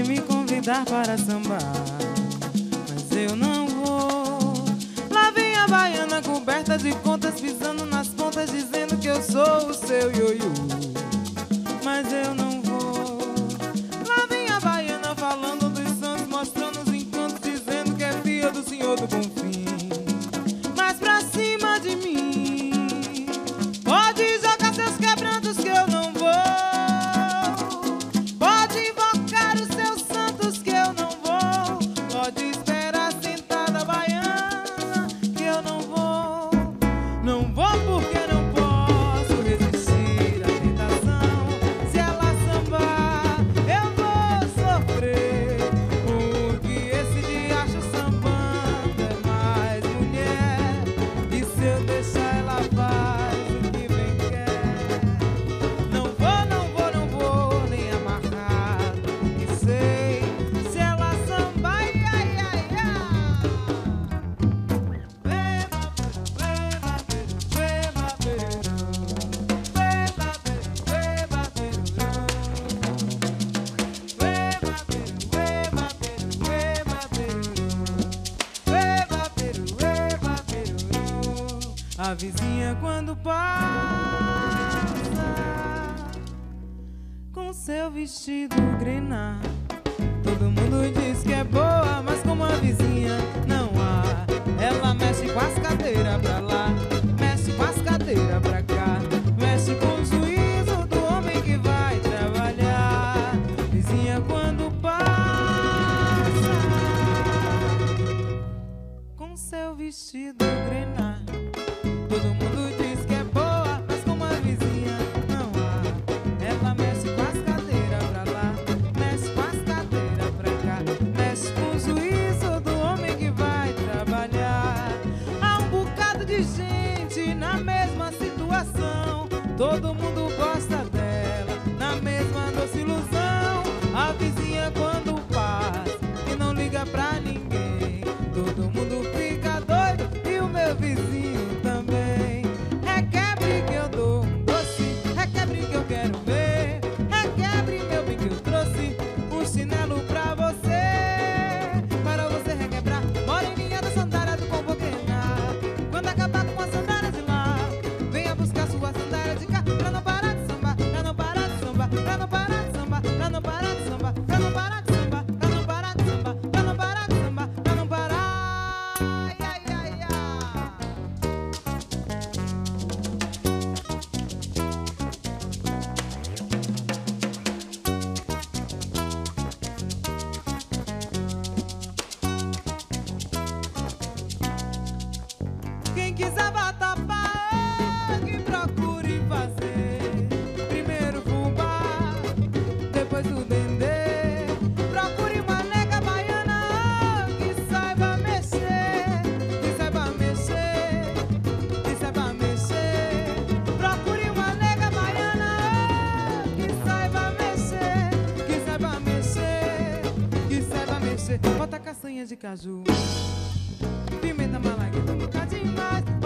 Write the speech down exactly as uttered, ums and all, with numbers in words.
me convidar para sambar, mas eu não vou. Lá vem a baiana coberta de contas, pisando nas pontas, dizendo que eu sou o seu ioiô, mas eu não vou. Lá vem a baiana falando dos santos, mostrando os encantos, dizendo que é filha do Senhor do Bonfim. Mas pra cima de mim pode jogar seus quebrantos que eu não vou. Pode invocar os seus santos que eu não vou. Pode esperar sentada baiana que eu não vou. Não vou porque não posso resistir à tentação. Se ela sambar eu vou sofrer, porque esse diacho sambando é mais mulher. E se eu deixar ela faz o que bem quer. Não vou, não vou, não vou nem amarrado, porque sei se ela sambar, ai, ai, ai, ai. Beba, beba, beba, beba, beba, a vizinha quando passa com seu vestido grená, todo mundo diz que é boa, mas como a vizinha não há. Ela mexe com as cadeiras pra lá, mexe com as cadeiras pra cá, mexe com o juízo do homem que vai trabalhar. Vizinha quando passa com seu vestido grená, todo mundo diz que é boa, mas como a vizinha não há. Ela mexe com as cadeiras pra lá, mexe com as cadeiras pra cá, mexe com o juízo do homem que vai trabalhar. Há um bocado de gente na mesma situação, todo mundo gosta dela, na mesma doce ilusão. A vizinha quando passa e não liga pra ninguém, todo mundo fica doido e o meu vizinho também. Requebre que eu dou um doce, requebre que eu quero ver, requebre meu bem que eu trouxe um chinelo pra você, para você requebrar. Moreninha da sandália do povo grenar, quando acabar com a sandália de lá, venha buscar sua sandália de cá, pra não parar de sambar, pra não parar de sambar, pra não parar de sambar, pra não parar de sambar, pra não parar de sambar, pra não parar de sambar, pra não parar de sambar, pra não parar. Ai, ai, ai, ai. Quem quiser vatapá, que procure fazer primeiro fubá, depois o dendê. Procure uma nega baiana que saiba mexer, que saiba mexer, que saiba mexer. Procure uma nega baiana que saiba mexer, que saiba mexer, que saiba mexer. Bota castanha de caju, pimenta malagueta um bocadinho mais,